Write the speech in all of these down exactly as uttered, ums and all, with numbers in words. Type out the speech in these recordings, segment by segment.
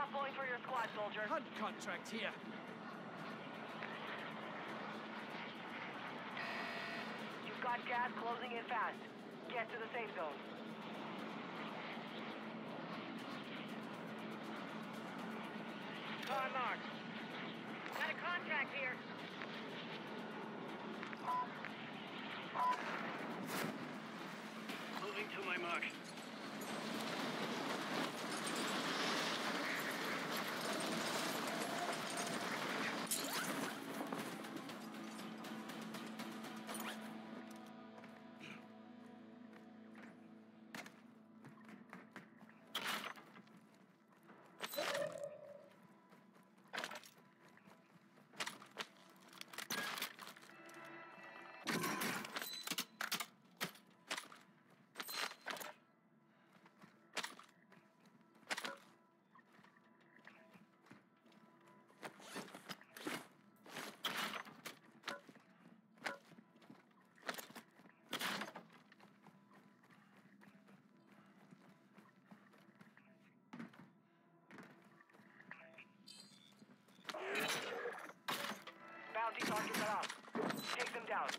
Drop point for your squad, soldier. Hunt contract here. You've got gas closing in fast. Get to the safe zone. Car marked. Got a contract here. Moving to my mark. Bounty targets are up. Take them down.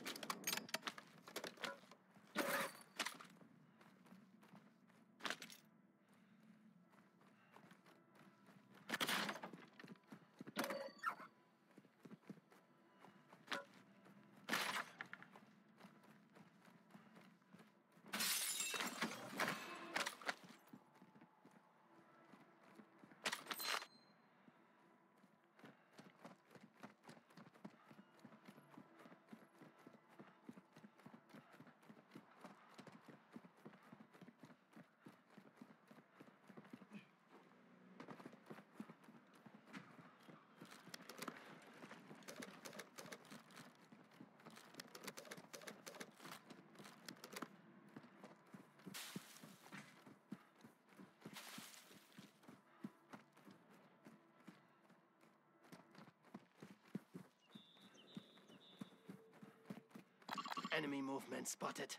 Enemy movement spotted.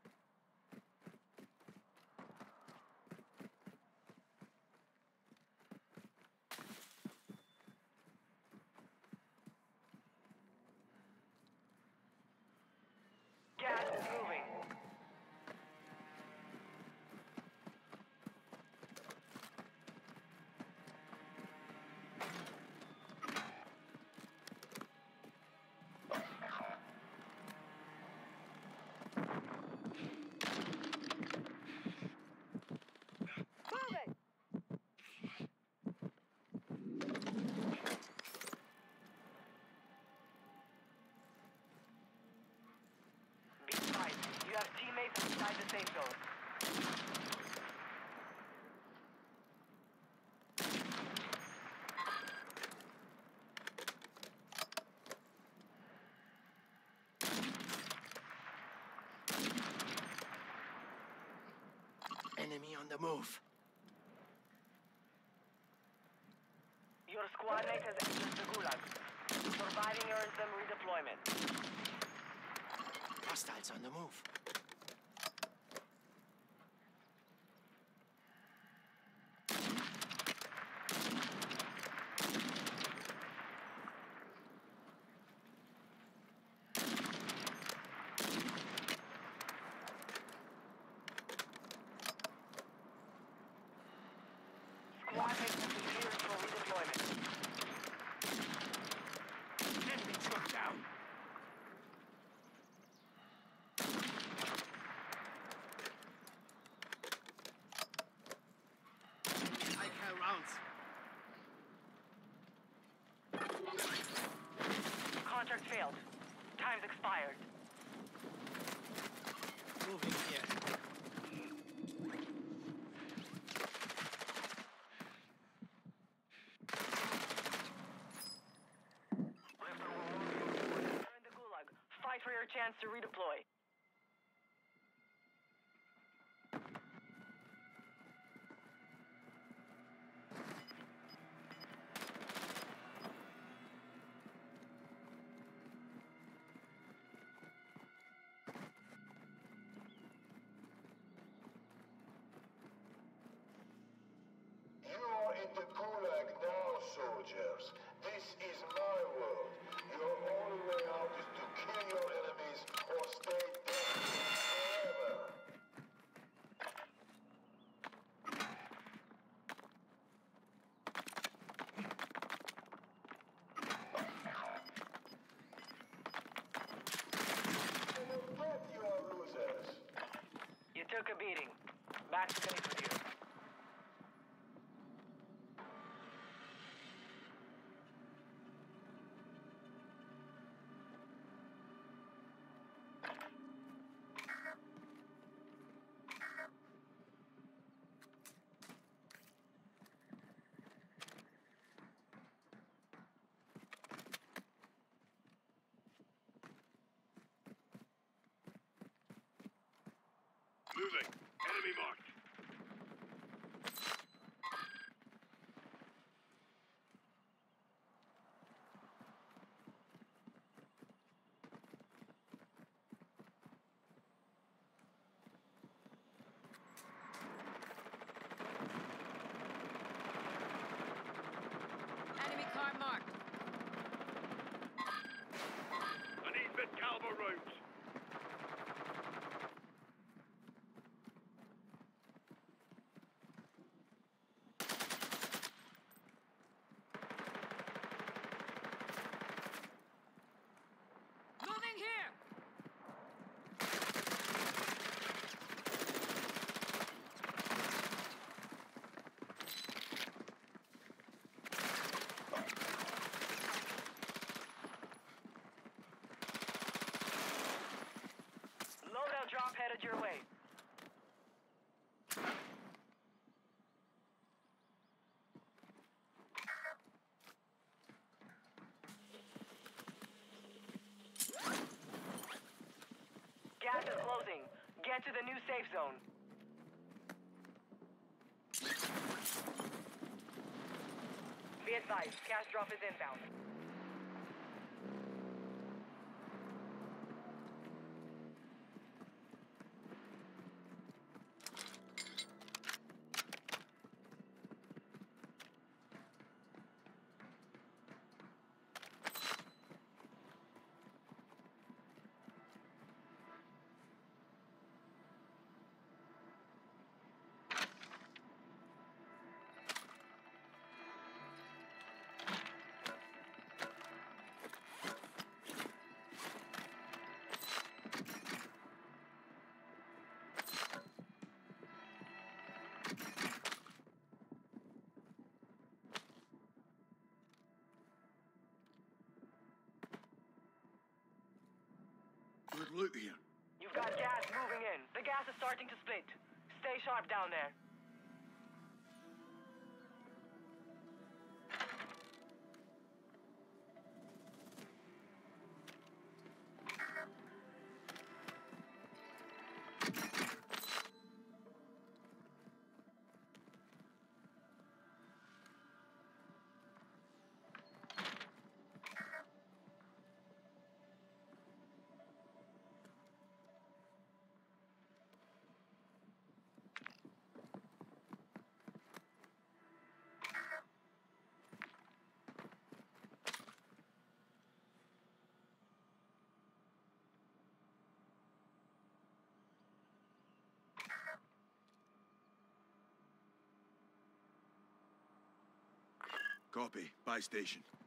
Gas is moving. Moving! Be advised, you have teammates inside the safe zone. Enemy on the move. Your squad mate has entered the Gulag. Surviving earns them redeployment. Hostiles on the move. Squad mates have been cleared for redeployment. Enemy truck down. I carry rounds. Contract failed. Time's expired. Moving here. You're in the Gulag. Fight for your chance to redeploy. You're in the Gulag. took a beating. Back to base with you. Moving. Enemy marked. Enemy car marked. I need mid-caliber rounds. Moving here. Loadout drop headed your way. Gas is closing. Get to the new safe zone. Be advised, cash drop is inbound. Good loot here. You've got gas moving in. The gas is starting to split. Stay sharp down there. Copy. Buy station.